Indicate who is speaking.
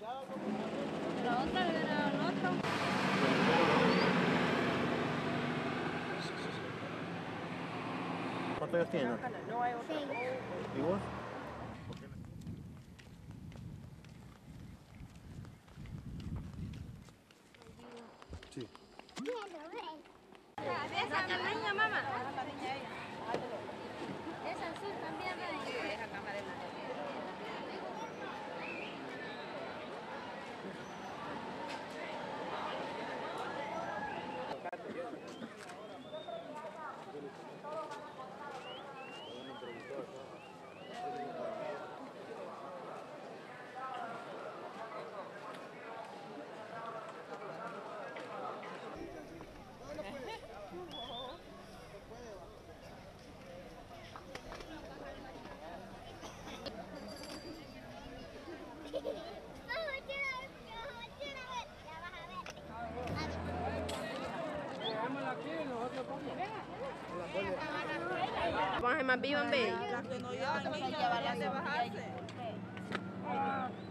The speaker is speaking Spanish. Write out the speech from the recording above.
Speaker 1: La otra era el otro.
Speaker 2: ¿Cuántos años tienes? ¿Y vos? Sí.
Speaker 1: Esa niña, mamá.
Speaker 3: Es azul también, ¿no?
Speaker 1: Esa cámara es la Vamos a más vivo en vez.
Speaker 4: Las que no llevan niños deberían de bajarse.